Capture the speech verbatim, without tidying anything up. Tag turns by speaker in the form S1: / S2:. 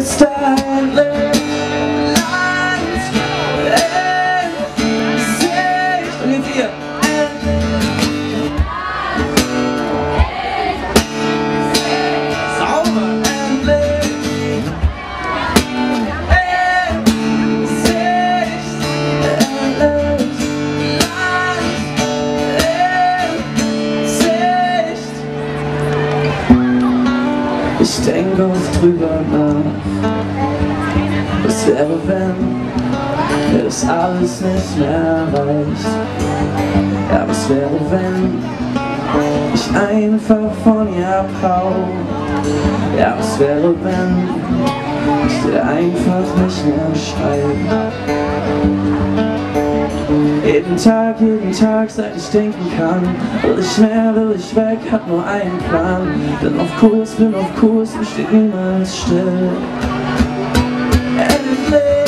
S1: da endlich Land in Sicht. Und jetzt ihr. Sauber, endlich in Sicht. Endlich Land in Sicht. Ich denke oft drüber nach, was wäre, wenn mir das alles nicht mehr reicht. Ja, was wäre, wenn ich einfach von ihr abhau? Ja, was wäre, wenn ich dir einfach nicht mehr schreibe? Jeden Tag, jeden Tag, seit ich denken kann, will ich mehr, will ich weg, hab nur einen Plan. Bin auf Kurs, bin auf Kurs, mir steht niemals still. Endlich